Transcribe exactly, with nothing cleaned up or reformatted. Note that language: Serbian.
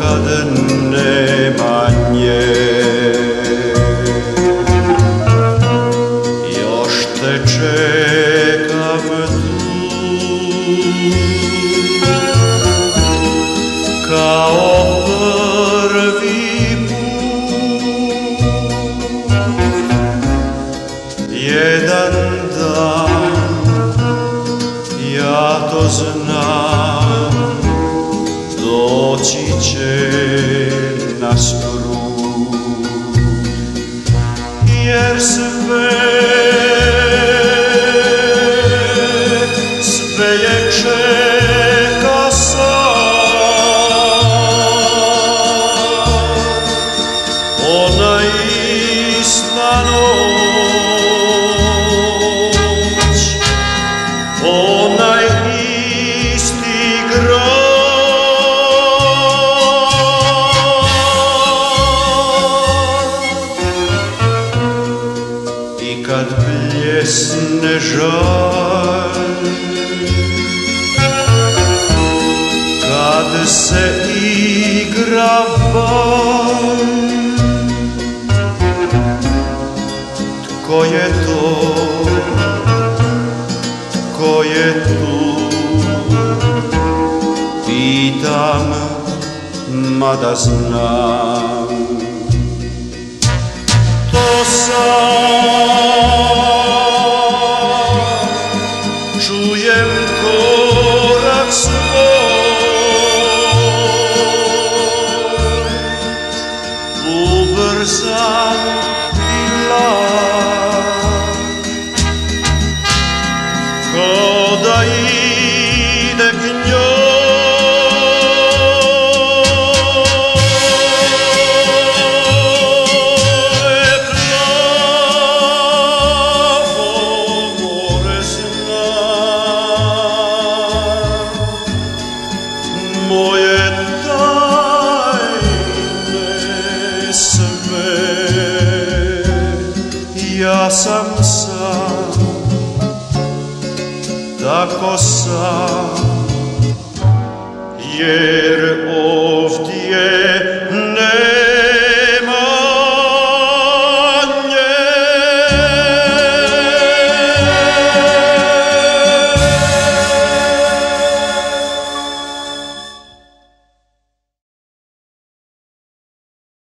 kad nema nje. Još te čekam tu, kao prvi put. Jedan dan, ja to znam, doći će nas krug, jer sve, sve je čeka sad, ona ista noć, onaj isti grad. I kad bljesne žalj, kad se igra bal, tko je to, tko je tu, pitam, mada znam. To sam čujem korak svoj, ubrzan i blag, ko da ide k njoj. Moje tajne sve, ja sam sam, tako sam, jer